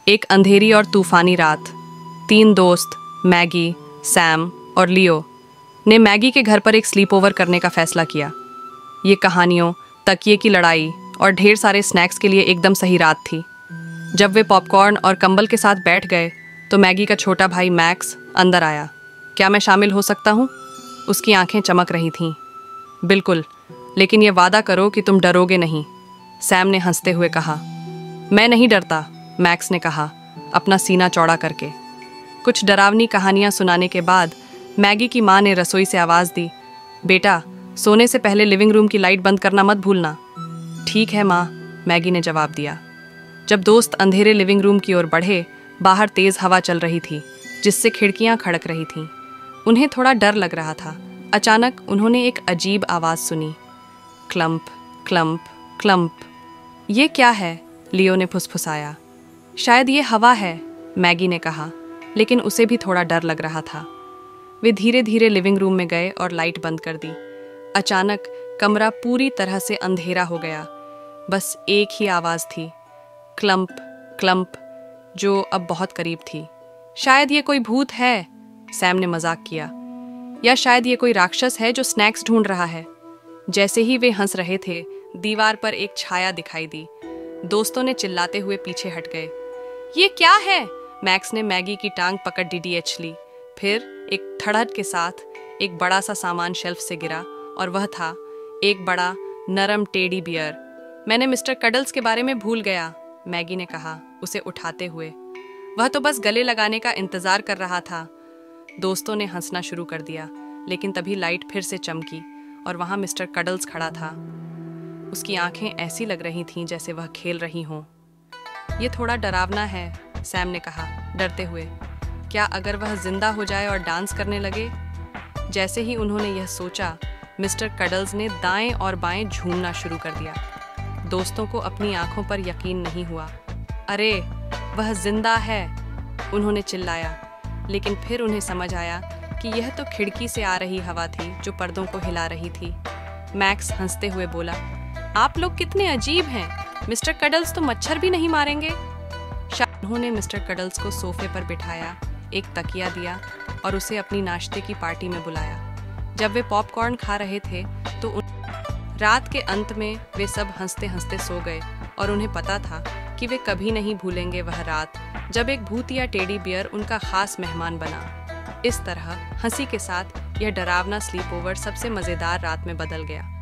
एक अंधेरी और तूफानी रात। 3 दोस्त मैगी, सैम और लियो ने मैगी के घर पर एक स्लीप ओवर करने का फैसला किया। ये कहानियों, तकिए की लड़ाई और ढेर सारे स्नैक्स के लिए एकदम सही रात थी। जब वे पॉपकॉर्न और कंबल के साथ बैठ गए तो मैगी का छोटा भाई मैक्स अंदर आया। क्या मैं शामिल हो सकता हूँ? उसकी आंखें चमक रही थीं। बिल्कुल, लेकिन ये वादा करो कि तुम डरोगे नहीं, सैम ने हंसते हुए कहा। मैं नहीं डरता, मैक्स ने कहा, अपना सीना चौड़ा करके। कुछ डरावनी कहानियां सुनाने के बाद मैगी की माँ ने रसोई से आवाज़ दी, बेटा, सोने से पहले लिविंग रूम की लाइट बंद करना मत भूलना। ठीक है माँ, मैगी ने जवाब दिया। जब दोस्त अंधेरे लिविंग रूम की ओर बढ़े, बाहर तेज़ हवा चल रही थी जिससे खिड़कियां खड़क रही थीं। उन्हें थोड़ा डर लग रहा था। अचानक उन्होंने एक अजीब आवाज़ सुनी, क्लम्प क्लम्प क्लम्प। ये क्या है? लियो ने फुसफुसाया। शायद ये हवा है, मैगी ने कहा, लेकिन उसे भी थोड़ा डर लग रहा था। वे धीरे धीरे लिविंग रूम में गए और लाइट बंद कर दी। अचानक कमरा पूरी तरह से अंधेरा हो गया। बस एक ही आवाज़ थी, क्लम्प क्लम्प, जो अब बहुत करीब थी। शायद ये कोई भूत है, सैम ने मजाक किया, या शायद ये कोई राक्षस है जो स्नैक्स ढूंढ रहा है। जैसे ही वे हंस रहे थे, दीवार पर एक छाया दिखाई दी। दोस्तों ने चिल्लाते हुए पीछे हट गए। ये क्या है? मैक्स ने मैगी की टांग पकड़ डीडीएच ली। फिर एक धड़ाधड़ के साथ एक बड़ा सा सामान शेल्फ से गिरा और वह था एक बड़ा नरम टेडी बियर। मैंने मिस्टर कडल्स के बारे में भूल गया, मैगी ने कहा, उसे उठाते हुए। वह तो बस गले लगाने का इंतजार कर रहा था। दोस्तों ने हंसना शुरू कर दिया, लेकिन तभी लाइट फिर से चमकी और वहां मिस्टर कडल्स खड़ा था। उसकी आंखें ऐसी लग रही थीं जैसे वह खेल रही हों। ये थोड़ा डरावना है, सैम ने कहा, डरते हुए। क्या अगर वह जिंदा हो जाए और डांस करने लगे? जैसे ही उन्होंने यह सोचा, मिस्टर कडल्स ने दाएं और बाएं झूमना शुरू कर दिया। दोस्तों को अपनी आंखों पर यकीन नहीं हुआ। अरे, वह जिंदा है, उन्होंने चिल्लाया। लेकिन फिर उन्हें समझ आया कि यह तो खिड़की से आ रही हवा थी जो पर्दों को हिला रही थी। मैक्स हंसते हुए बोला, आप लोग कितने अजीब हैं, मिस्टर कडल्स तो मच्छर भी नहीं मारेंगे। उन्होंने मिस्टर कडल्स को सोफे पर बिठाया, एक तकिया दिया और उसे अपनी नाश्ते की पार्टी में बुलाया। जब वे पॉपकॉर्न खा रहे थे तो रात के अंत में वे सब हंसते हंसते सो गए और उन्हें पता था कि वे कभी नहीं भूलेंगे वह रात जब एक भूत या टेडी बियर उनका खास मेहमान बना। इस तरह हंसी के साथ यह डरावना स्लीप ओवर सबसे मज़ेदार रात में बदल गया।